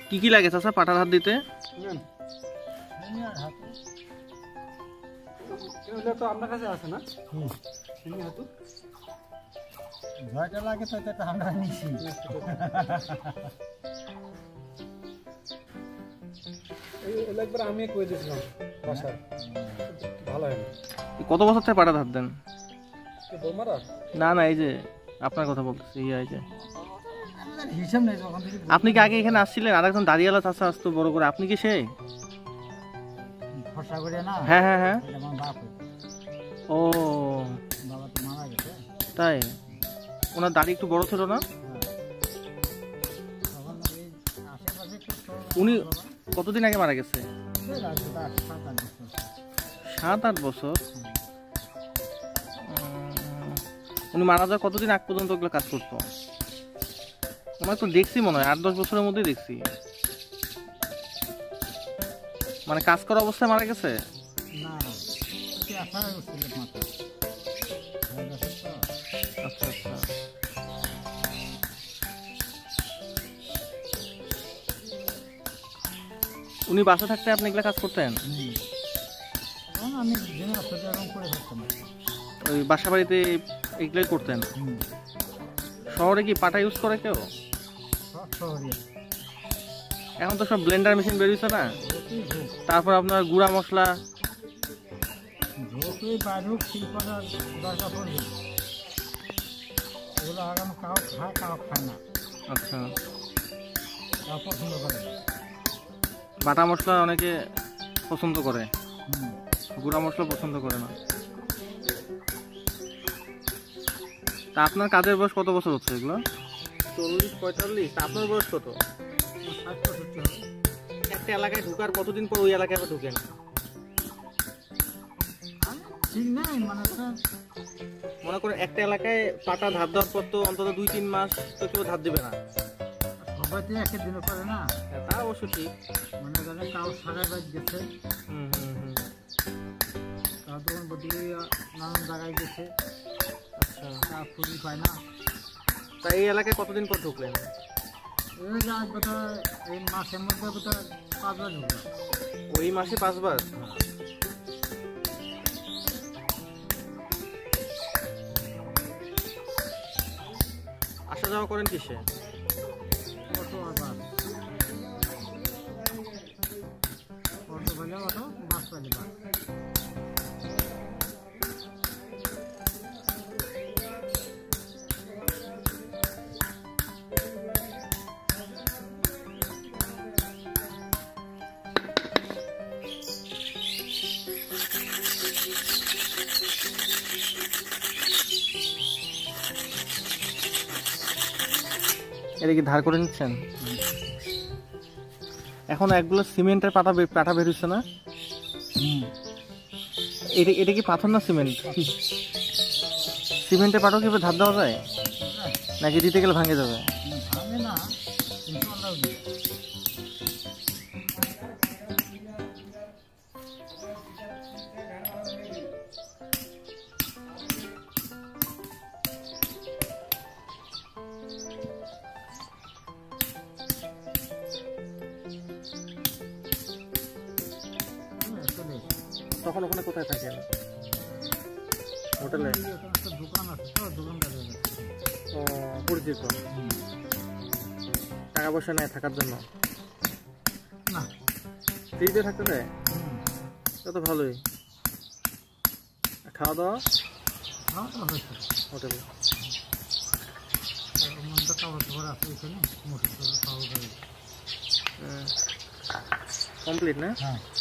কি কি লাগে চাচা পাটার হাত দিতে? তো আপনার কাছে আছে না? হাতু ভয়টা লাগে তো এটা আমরা নিছি। একবার আমি কই দিয়েছিলাম বাসায়, ভালো হয় না। কত বছর থেকে পাটার হাত দেন? বৌমারা না না, এই যে আপনার কথা বলতেছি, এই যে হিসাব নেই যখন থেকে। আপনি কি আগে এখানে আসছিলেন? আর একজন দাঁড়িয়ালা চাচা আসতো বড় করে, আপনি কি সেই? ফর্সা করে না? হ্যাঁ হ্যাঁ হ্যাঁ। আমার বাপ। ও বাবা তো মারা গেছে। তাই? ওনার দাড়ি একটু বড় ছিল না? উনি কতদিন আগে মারা গেছে? 7-8 বছর। উনি মারা যাওয়ার কতদিন আগ পর্যন্ত ওগুলো কাজ করতো? ওনার তো দেখছি মনে হয় 8-10 বছরের মধ্যেই দেখছি। মানে কাজ করা অবস্থায় মারা গেছে? আচ্ছা আচ্ছা। উনি বাসা থাকতে আপনি এগুলা কাজ করতেন? ওই বাসা বাড়িতে এগুলাই করতেন? শহরে কি পাটা ইউজ করে কেউ? এখন তো সব ব্লেন্ডার মেশিন বেরিয়েছে না, তারপর আপনার গুঁড়া মশলা। আচ্ছা, বাটা মশলা অনেকে পছন্দ করে, গুঁড়া মশলা পছন্দ করে না। তা আপনার কাজের বয়স কত বছর হচ্ছে এগুলো? 40-45। আপনার বয়স কত? একটা এলাকায় ঢুকার কতদিন পর ওই এলাকায় ঢুকেন? মনে করেন একটা এলাকায় পাটা ধার দেওয়ার পর তো অন্তত 2-3 মাস তো কেউ ধার দেবে না। সবাই তো একই দিনে করে না। তা অবশ্য ঠিক। মনে করেন কাউ সারা রাত গেছে, কাউ তখন বদলে নানান জায়গায় গেছে। আচ্ছা, তা খুবই পায় না। তা এই এলাকায় কতদিন পর ঢুকলেন? এই মাসের মধ্যে 5 বার ঢুকলাম। ওই মাসে 5 বার? আসা যাওয়া করেন কিসে? অটো পেলে অটো, বাস পেলে বাস। এটা কি ধার করে নিচ্ছেন? এখন একগুলো সিমেন্টের পাটা বেরোচ্ছে না? এটা কি পাথর না সিমেন্ট? সিমেন্টের পাটাও কি ধার দেওয়া যায় নাকি দিতে গেলে ভাঙে যাবে? তখন ওখানে কোথায় থাকেন? হোটেলে? দোকান আছে তো, দোকানদার। ও, পরিচিত। টাকা পয়সা নেয় থাকার জন্য? না, ফ্রিতে থাকতে দেয়? তা তো ভালোই। খাওয়া দাওয়া? হোটেলে। কমপ্লিট না?